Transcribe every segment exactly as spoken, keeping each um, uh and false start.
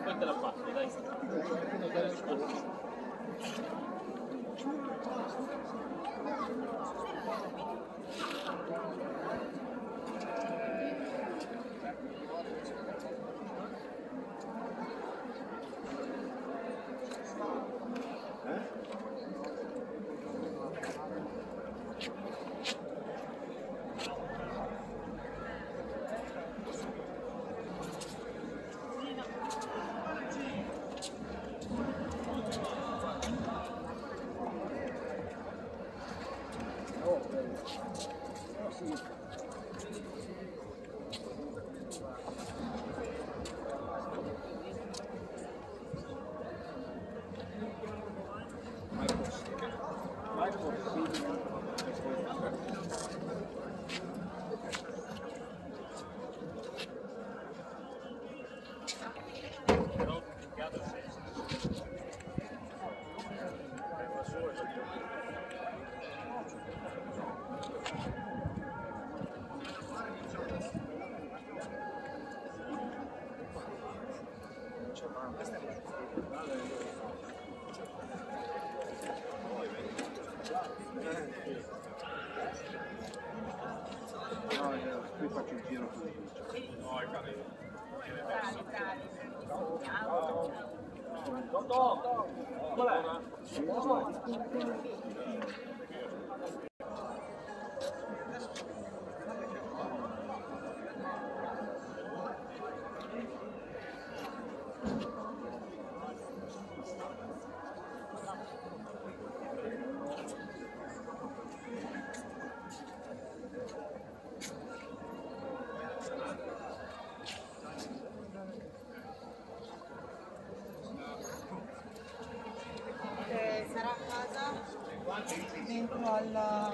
poi te la passo, dai. Qui faccio il giro così. No, è carino. Pronto? Qual è? Sarà a casa dentro alla...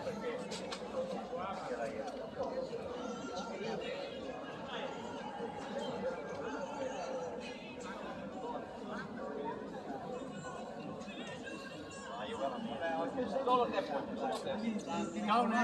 Solo te puoi. No, no.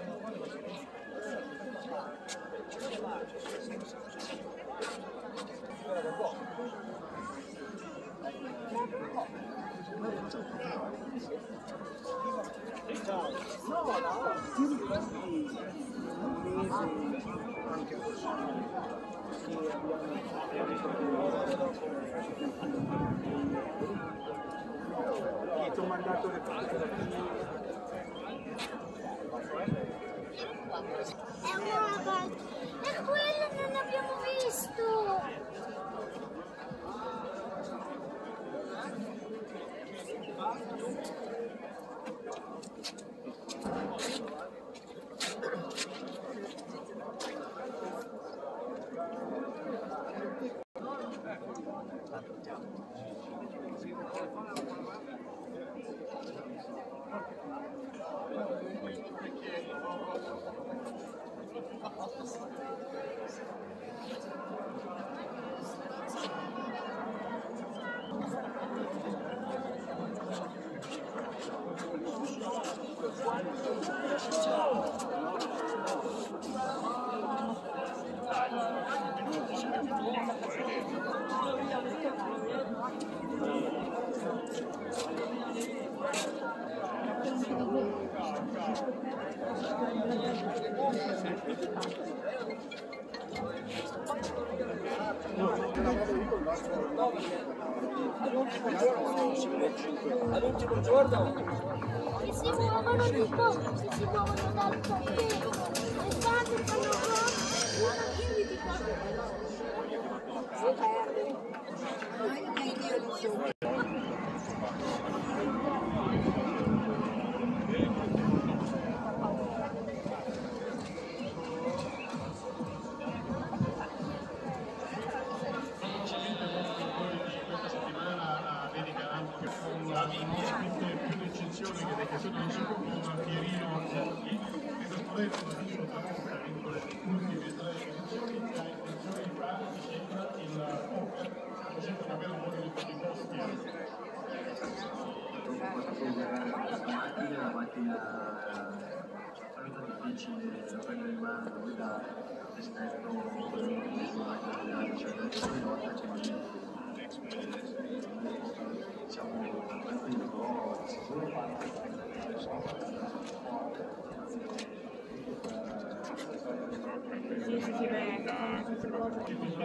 Ti ricordi un mese anche così? Sì, abbiamo... Ti ho mandato le fotografie. È nuova! È quella che non abbiamo visto! All'ultimo giorno? Che si muovono tipo, che si muovono dal tappeto. E quando fanno gol, quindi ti si perde. Che sono un secondo Pierino Occhi e lo studente del libro Tramonta vincolo le ultime tre edizioni che ha intenzione di fare mi sembra il poker, mi sembra di avere un po' di tutti i posti. La macchina, la macchina è molto difficile da prendere in mano, da rispetto a quello che è la macchina, cioè ogni volta che Sì, sì, sì, beh, fanno queste cose.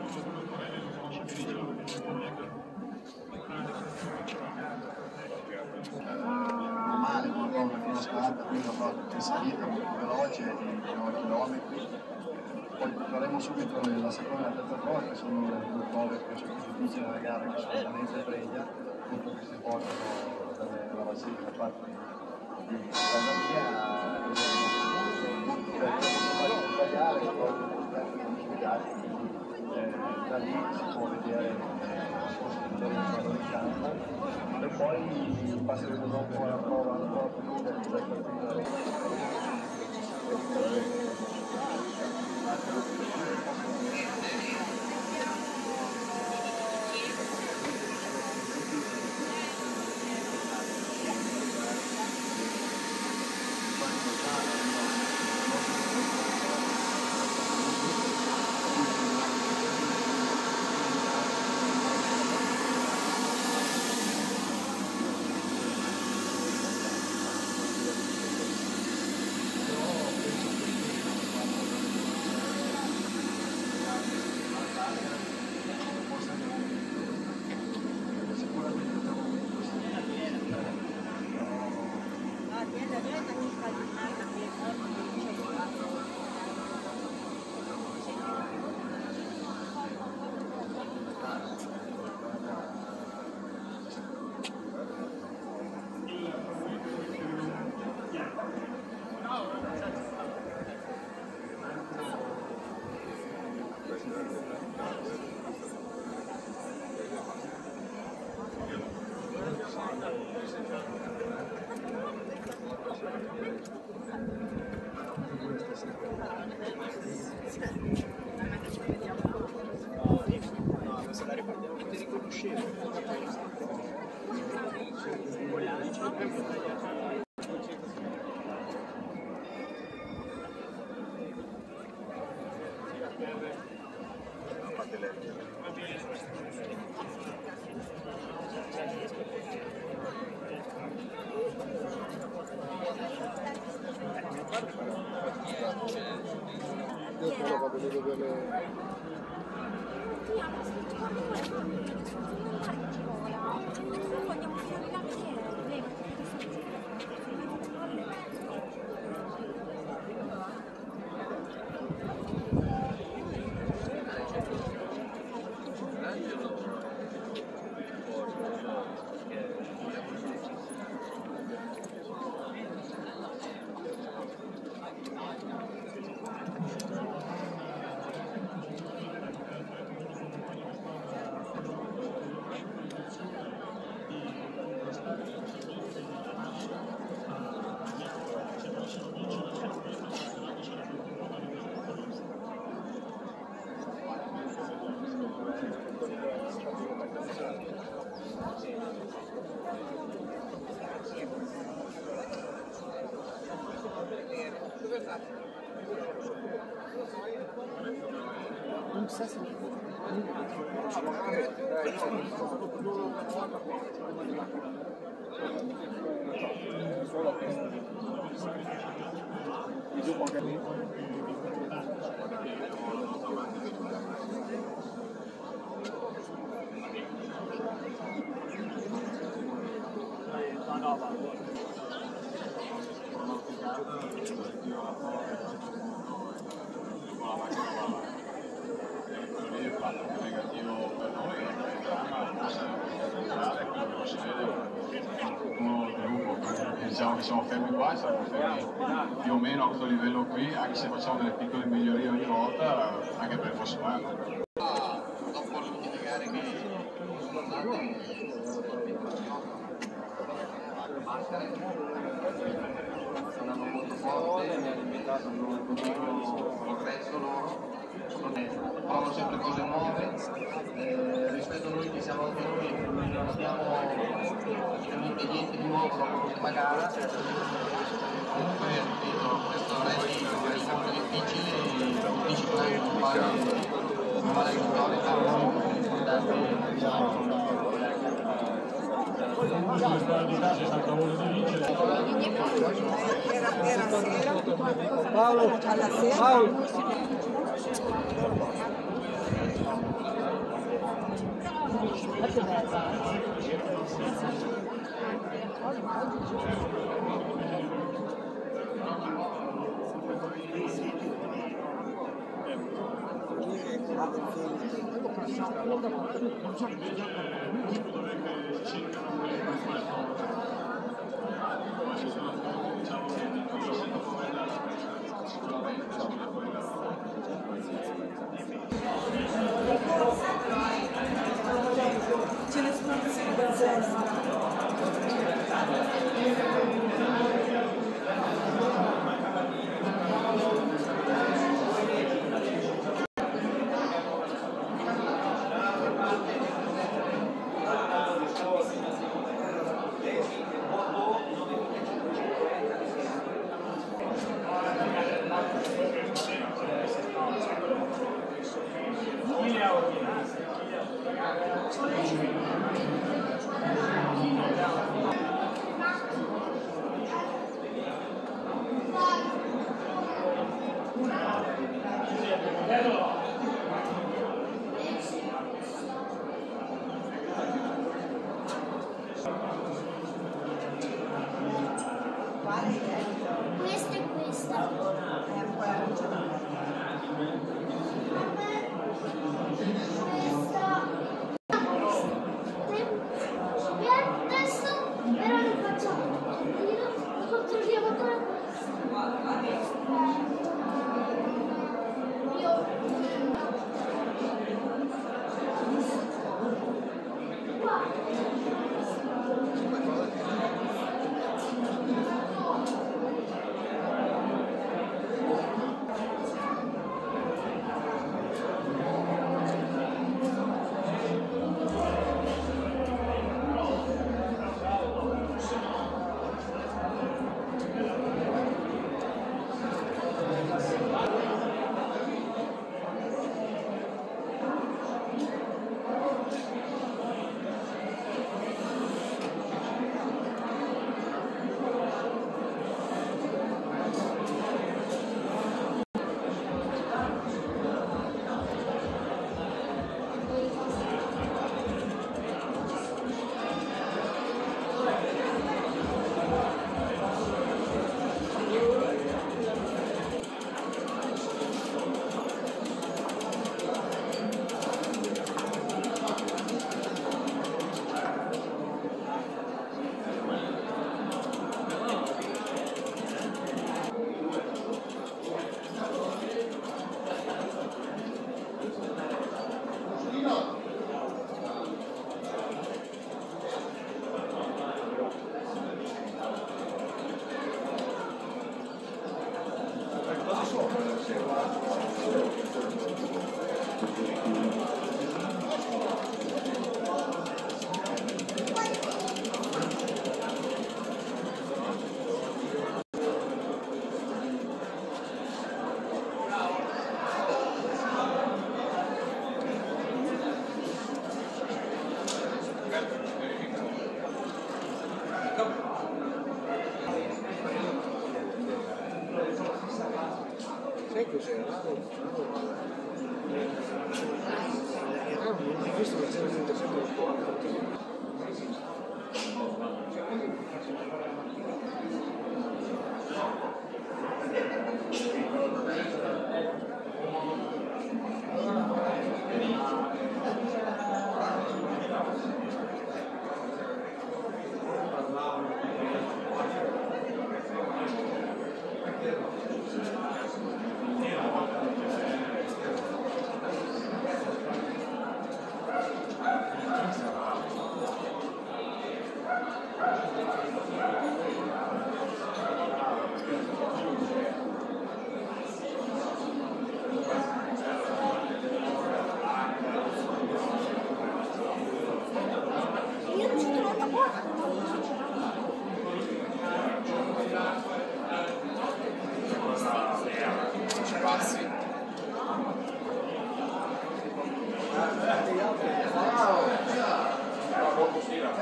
Normale, qualcosa che non scatta, quindi una cosa in salita molto veloce di nove chilometri. Poi faremo subito la seconda e la terza prova, che sono le due prove penso più difficili della gara, che sono Valencia e Breglia, appunto che si portano dalla Basilica, parte di casa mia, per sbagliare, quindi da lì si può vedere la possibilità di campo e poi passeremo dopo alla prova, alla prova più lunga che è partita. Non so se diciamo che siamo fermi qua, siamo fermi più o meno a questo livello qui, anche se facciamo delle piccole migliorie ogni volta, anche per il prossimo anno. Dopo le ultime gare che sono andate, andando molto forte, hanno un continuo progresso loro, provano sempre cose nuove, eh, rispetto a noi che siamo anche noi, non abbiamo praticamente niente di nuovo dopo l'ultima gara. Comunque, ripeto, questo resto è sempre difficile, difficile anche non fare non fare vittoria, è importante. tutte le squadre di casa è stata voglia di vincere. Era, era sera, Paolo, alla sera. Paolo. Ce ne sono pazzesche. Questa e questa. Questa.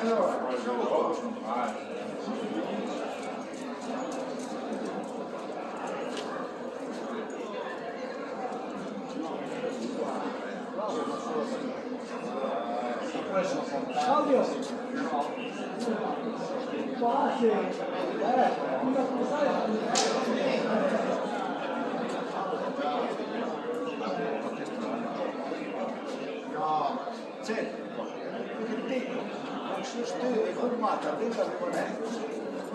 Claudio! Quasi! No, senti, che dico, non si steve formata, venga con me.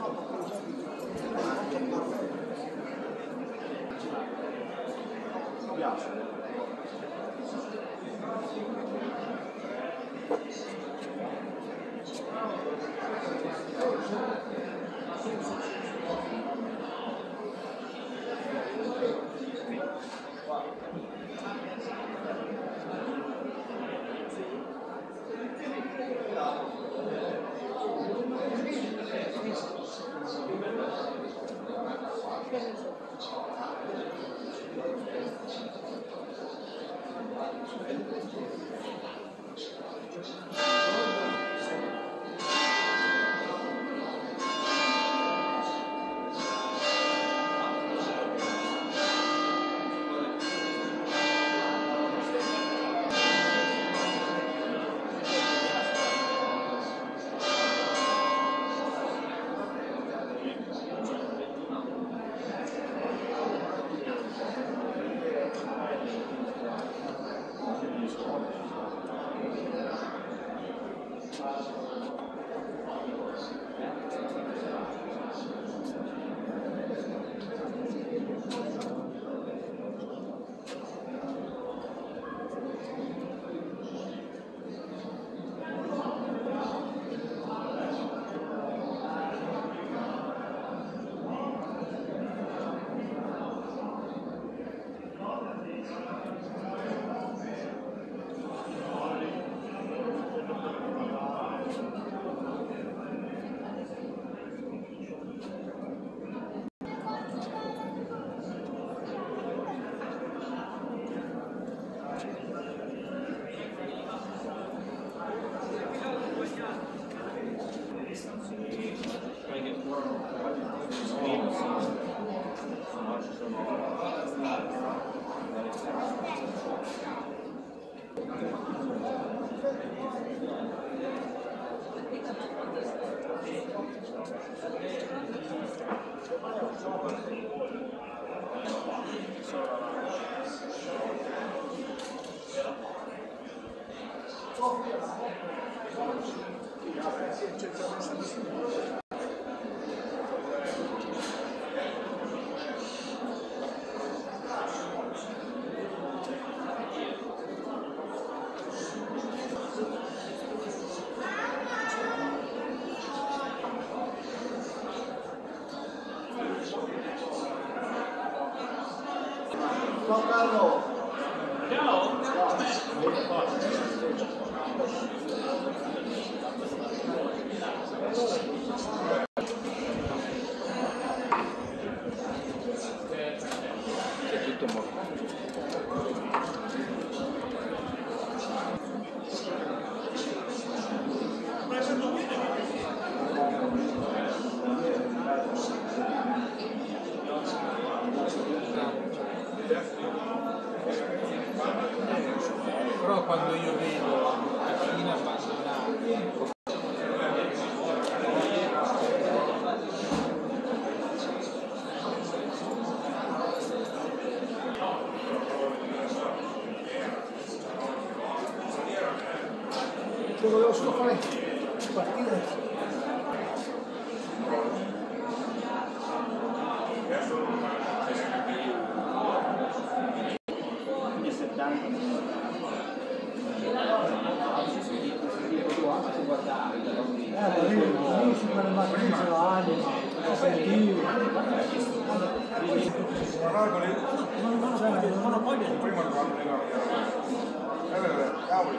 Ciao Carlo! Ciao! È tutto morto. Però quando io vedo la Cina abbandonata, che volevo solo fare partire. Eh, lì si fa le macchine solari, sentivo. Non ho voglia di prima cavoli,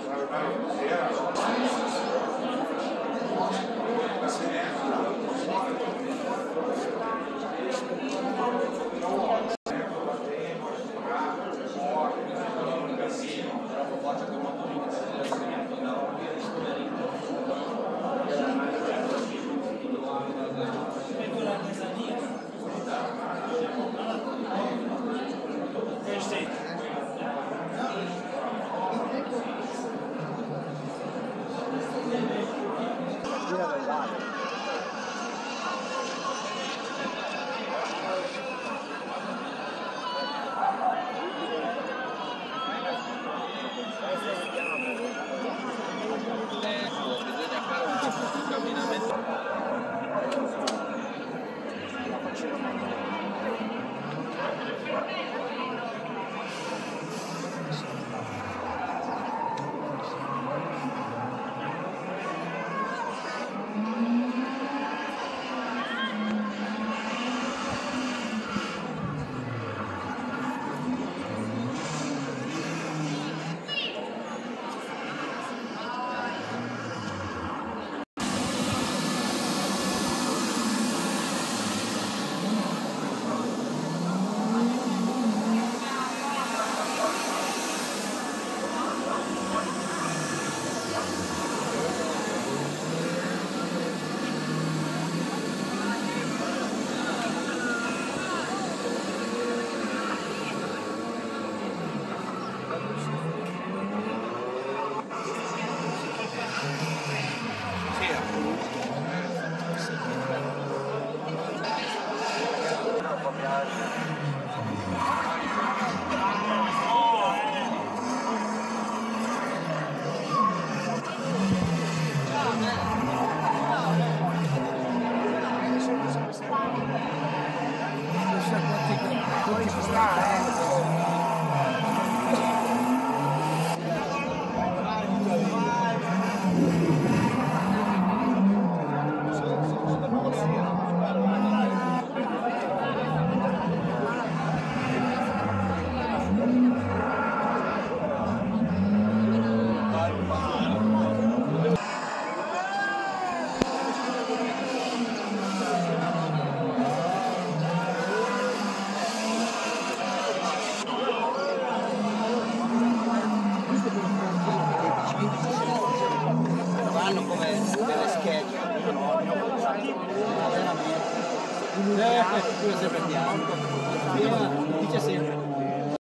Vanno come delle schegge. Veramente. Eh, tu sempre bianco. Dice sempre.